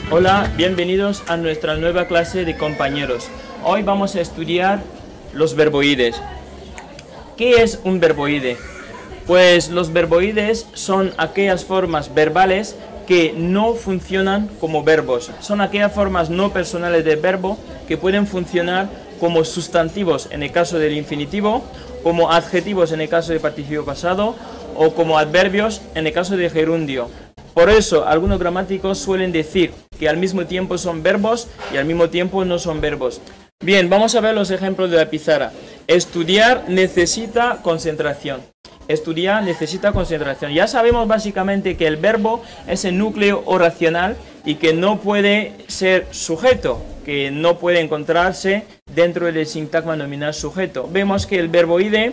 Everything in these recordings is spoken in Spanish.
Hola, bienvenidos a nuestra nueva clase de compañeros. Hoy vamos a estudiar los verboides. ¿Qué es un verboide? Pues los verboides son aquellas formas verbales que no funcionan como verbos. Son aquellas formas no personales del verbo que pueden funcionar como sustantivos en el caso del infinitivo, como adjetivos en el caso del participio pasado o como adverbios en el caso de gerundio. Por eso, algunos gramáticos suelen decir que al mismo tiempo son verbos y al mismo tiempo no son verbos. Bien, vamos a ver los ejemplos de la pizarra. Estudiar necesita concentración. Estudiar necesita concentración. Ya sabemos básicamente que el verbo es el núcleo oracional y que no puede ser sujeto, que no puede encontrarse dentro del sintagma nominal sujeto. Vemos que el verboide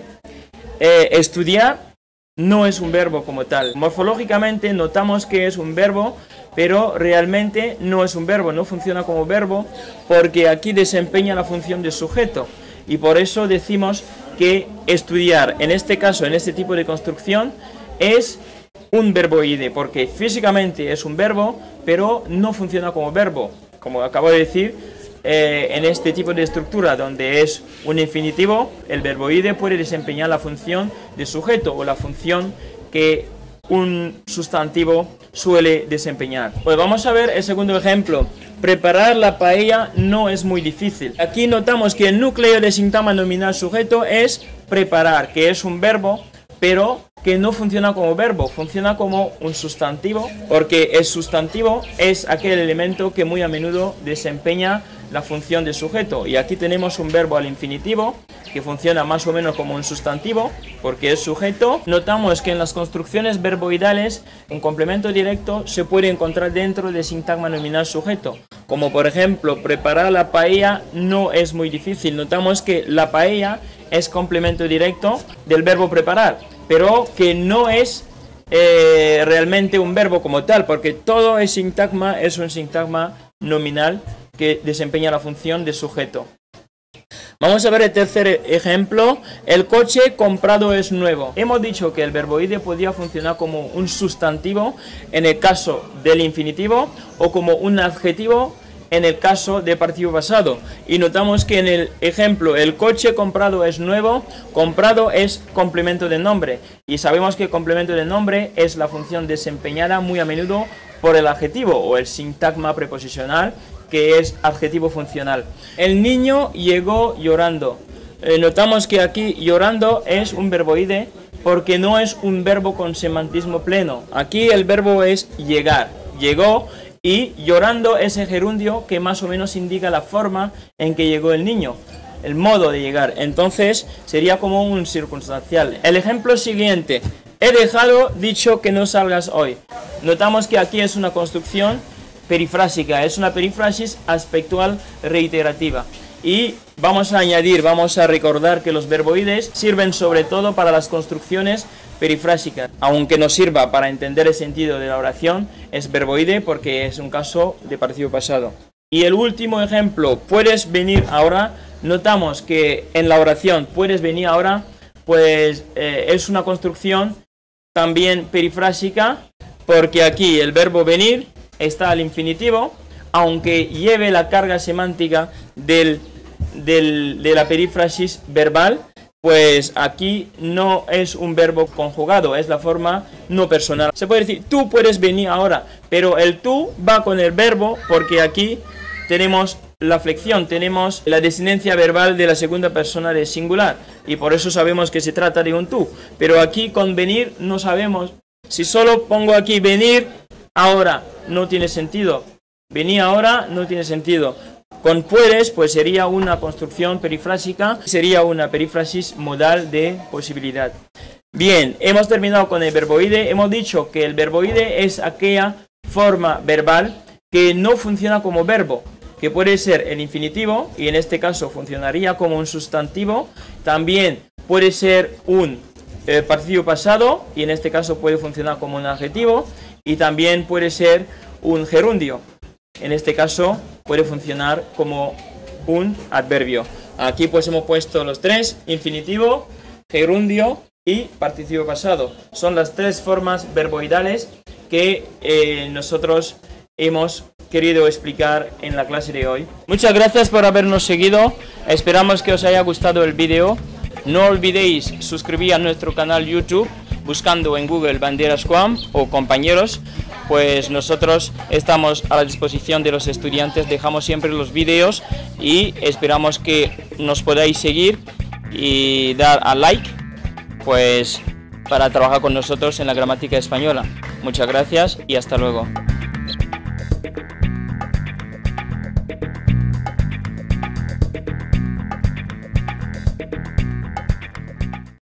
estudiar no es un verbo como tal. Morfológicamente notamos que es un verbo, pero realmente no es un verbo, no funciona como verbo porque aquí desempeña la función de sujeto. Y por eso decimos que estudiar, en este caso, en este tipo de construcción, es un verboide, porque físicamente es un verbo, pero no funciona como verbo. Como acabo de decir, en este tipo de estructura donde es un infinitivo, el verboide puede desempeñar la función de sujeto o la función que un sustantivo suele desempeñar. Pues vamos a ver el segundo ejemplo. Preparar la paella no es muy difícil. Aquí notamos que el núcleo del sintagma nominal sujeto es preparar, que es un verbo, pero que no funciona como verbo, funciona como un sustantivo, porque el sustantivo es aquel elemento que muy a menudo desempeña la función de sujeto. Y aquí tenemos un verbo al infinitivo que funciona más o menos como un sustantivo porque es sujeto. Notamos que en las construcciones verboidales un complemento directo se puede encontrar dentro del sintagma nominal sujeto, como por ejemplo preparar la paella no es muy difícil. Notamos que la paella es complemento directo del verbo preparar, pero que no es realmente un verbo como tal, porque todo el sintagma es un sintagma nominal que desempeña la función de sujeto. Vamos a ver el tercer ejemplo. El coche comprado es nuevo. Hemos dicho que el verboide podía funcionar como un sustantivo en el caso del infinitivo o como un adjetivo en el caso de participio pasado. Y notamos que en el ejemplo el coche comprado es nuevo, comprado es complemento de nombre. Y sabemos que el complemento de nombre es la función desempeñada muy a menudo por el adjetivo o el sintagma preposicional, que es adjetivo funcional. El niño llegó llorando. Notamos que aquí llorando es un verboide porque no es un verbo con semantismo pleno. Aquí el verbo es llegar, llegó, y llorando es el gerundio que más o menos indica la forma en que llegó el niño, el modo de llegar. Entonces sería como un circunstancial. El ejemplo siguiente: he dejado dicho que no salgas hoy. Notamos que aquí es una construcción perifrásica, es una perífrasis aspectual reiterativa. Y vamos a recordar que los verboides sirven sobre todo para las construcciones perifrásicas. Aunque no sirva para entender el sentido de la oración, es verboide porque es un caso de participio pasado. Y el último ejemplo, puedes venir ahora. Notamos que en la oración puedes venir ahora, pues es una construcción también perifrásica, porque aquí el verbo venir está al infinitivo, aunque lleve la carga semántica de la perífrasis verbal, pues aquí no es un verbo conjugado, es la forma no personal. Se puede decir, tú puedes venir ahora, pero el tú va con el verbo porque aquí tenemos la flexión, tenemos la desinencia verbal de la segunda persona del singular y por eso sabemos que se trata de un tú. Pero aquí con venir no sabemos. Si solo pongo aquí venir ahora, no tiene sentido. Venir ahora no tiene sentido. Con puedes, pues sería una construcción perifrásica, sería una perífrasis modal de posibilidad. Bien, hemos terminado con el verboide. Hemos dicho que el verboide es aquella forma verbal que no funciona como verbo, que puede ser el infinitivo, y en este caso funcionaría como un sustantivo. También puede ser un participio pasado, y en este caso puede funcionar como un adjetivo. Y también puede ser un gerundio. En este caso puede funcionar como un adverbio. Aquí pues hemos puesto los tres: infinitivo, gerundio y participio pasado. Son las tres formas verboidales que nosotros hemos querido explicar en la clase de hoy. Muchas gracias por habernos seguido, esperamos que os haya gustado el vídeo. No olvidéis suscribir a nuestro canal YouTube buscando en Google Banderas QAM o compañeros, pues nosotros estamos a la disposición de los estudiantes, dejamos siempre los vídeos y esperamos que nos podáis seguir y dar a like, pues para trabajar con nosotros en la gramática española. Muchas gracias y hasta luego.